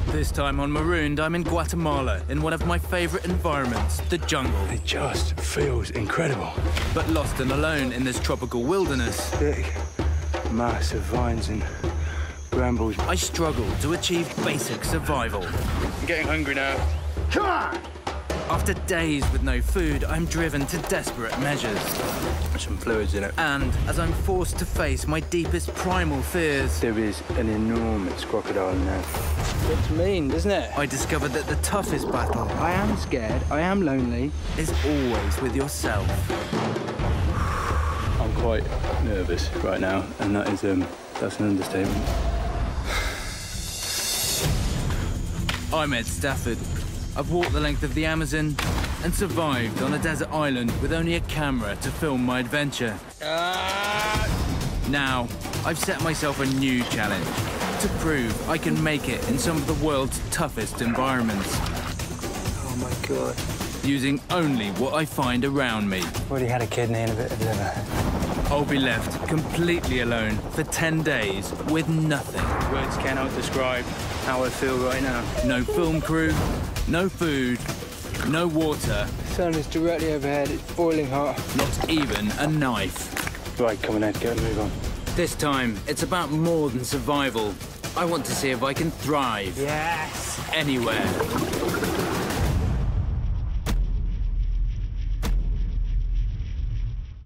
This time on Marooned, I'm in Guatemala, in one of my favorite environments, the jungle. It just feels incredible. But lost and alone in this tropical wilderness, Thick mass of vines and brambles. I struggle to achieve basic survival. I'm getting hungry now. Come on! After days with no food, I'm driven to desperate measures. There's some fluids in it. And as I'm forced to face my deepest primal fears, There is an enormous crocodile in there. Looks mean, doesn't it? I discovered that the toughest battle I am scared, I am lonely. is always with yourself. I'm quite nervous right now, and that's an understatement. I'm Ed Stafford. I've walked the length of the Amazon and survived on a desert island with only a camera to film my adventure. Now, I've set myself a new challenge to prove I can make it in some of the world's toughest environments, Oh my God. using only what I find around me. Already had a kidney and a bit of liver. I'll be left completely alone for 10 days with nothing. Words cannot describe how I feel right now. No film crew, no food, no water, The sun is directly overhead, it's boiling hot. not even a knife. Right, come on, Ed, get a move on. This time, it's about more than survival. I want to see if I can thrive Yes! anywhere.